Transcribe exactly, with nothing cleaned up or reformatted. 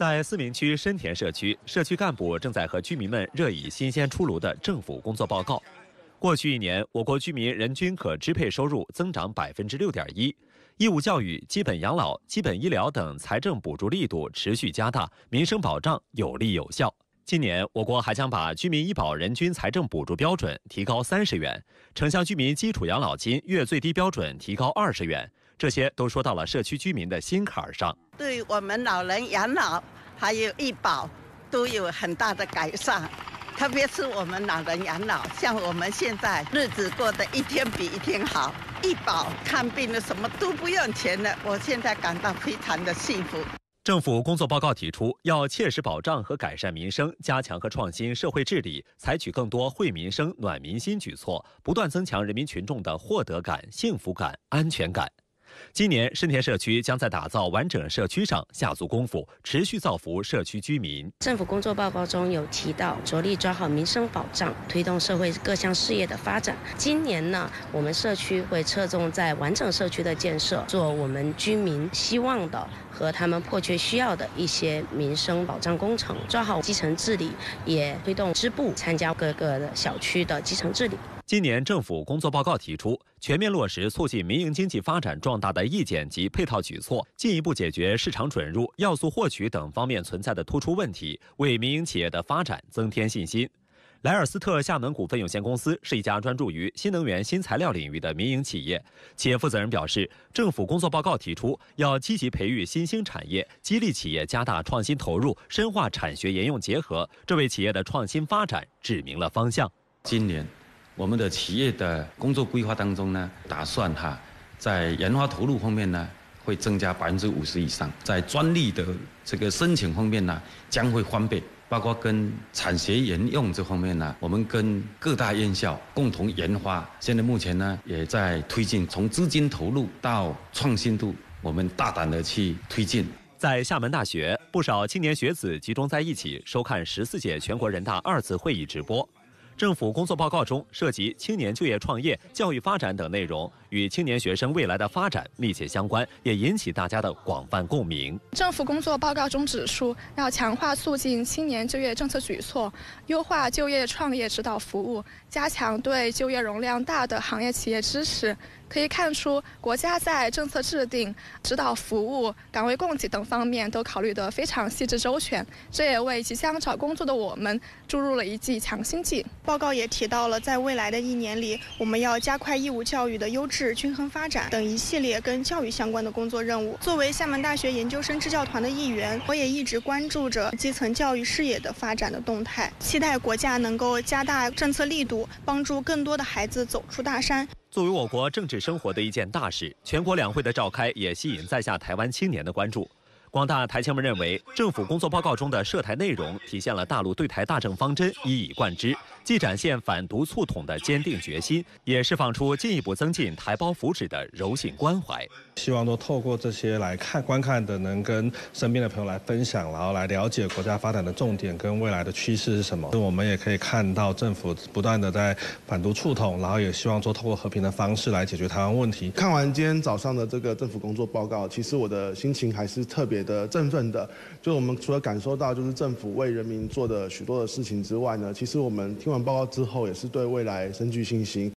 在思明区深田社区，社区干部正在和居民们热议新鲜出炉的政府工作报告。过去一年，我国居民人均可支配收入增长百分之六点一，义务教育、基本养老、基本医疗等财政补助力度持续加大，民生保障有力有效。今年，我国还将把居民医保人均财政补助标准提高三十元，城乡居民基础养老金月最低标准提高二十元。这些都说到了社区居民的心坎上。 对于我们老人养老还有医保都有很大的改善，特别是我们老人养老，像我们现在日子过得一天比一天好，医保看病的什么都不用钱了，我现在感到非常的幸福。 政府工作报告提出，要切实保障和改善民生，加强和创新社会治理，采取更多惠民生、暖民心举措，不断增强人民群众的获得感、幸福感、安全感。今年，深田社区将在打造完整社区上下足功夫，持续造福社区居民。 政府工作报告中有提到，着力抓好民生保障，推动社会各项事业的发展。今年呢，我们社区会侧重在完整社区的建设，做我们居民希望的和他们迫切需要的一些民生保障工程，抓好基层治理，也推动支部参加各个的小区的基层治理。 今年政府工作报告提出，全面落实促进民营经济发展壮大的意见及配套举措，进一步解决市场准入、要素获取等方面存在的突出问题，为民营企业的发展增添信心。莱尔斯特厦门股份有限公司是一家专注于新能源新材料领域的民营企业。企业负责人表示，政府工作报告提出，要积极培育新兴产业，激励企业加大创新投入，深化产学研用结合，这为企业的创新发展指明了方向。 今年我们的企业的工作规划当中呢，打算哈在研发投入方面呢会增加百分之五十以上，在专利的这个申请方面呢将会翻倍，包括跟产学研用这方面呢，我们跟各大院校共同研发。现在目前呢也在推进，从资金投入到创新度，我们大胆的去推进。 在厦门大学，不少青年学子集中在一起收看十四届全国人大二次会议直播。政府工作报告中涉及青年就业创业、教育发展等内容，与青年学生未来的发展密切相关，也引起大家的广泛共鸣。 政府工作报告中指出，要强化促进青年就业政策举措，优化就业创业指导服务，加强对就业容量大的行业企业支持。可以看出，国家在政策制定、指导服务、岗位供给等方面都考虑得非常细致周全，这也为即将找工作的我们注入了一剂强心剂。 报告也提到了，在未来的一年里，我们要加快义务教育的优质均衡发展等一系列跟教育相关的工作任务。作为厦门大学研究生支教团的一员，我也一直关注着基层教育事业的发展的动态，期待国家能够加大政策力度，帮助更多的孩子走出大山。 作为我国政治生活的一件大事，全国两会的召开也吸引在下台湾青年的关注。广大台青们认为，政府工作报告中的涉台内容体现了大陆对台大政方针一以贯之，既展现反独促统的坚定决心，也释放出进一步增进台胞福祉的柔性关怀。 希望都透过这些来看观看的，能跟身边的朋友来分享，然后来了解国家发展的重点跟未来的趋势是什么。我们也可以看到政府不断的在反独促统，然后也希望说透过和平的方式来解决台湾问题。 看完今天早上的这个政府工作报告，其实我的心情还是特别的振奋的。就我们除了感受到就是政府为人民做的许多的事情之外呢，其实我们听完报告之后也是对未来深具信心。